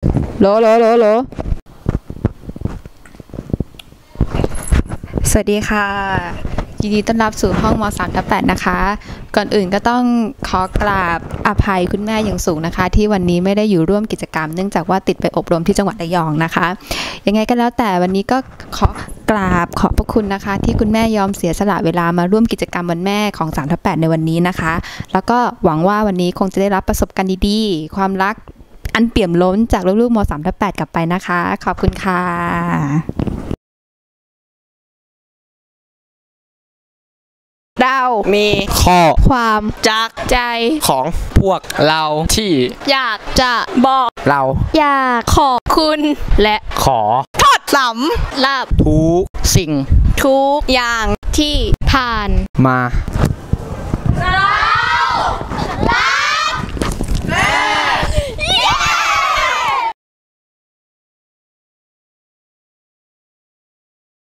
โหลสวัสดีค่ะยินดีต้อนรับสู่ห้องม.3/8นะคะก่อนอื่นก็ต้องขอกราบอภัยคุณแม่อย่างสูงนะคะที่วันนี้ไม่ได้อยู่ร่วมกิจกรรมเนื่องจากว่าติดไปอบรมที่จังหวัดระยองนะคะยังไงก็แล้วแต่วันนี้ก็ขอกราบขอบพระคุณนะคะที่คุณแม่ยอมเสียสละเวลามาร่วมกิจกรรมวันแม่ของ3/8ในวันนี้นะคะแล้วก็หวังว่าวันนี้คงจะได้รับประสบการณ์ดีๆความรักอันเปี่ยมล้นจากลูกๆม.3/8กลับไปนะคะขอบคุณค่ะเรามีข้อความจากใจของพวกเราที่อยากจะบอกเราอยากขอบคุณและขอทอดสำหรับทุกสิ่งทุกอย่างที่ผ่านมา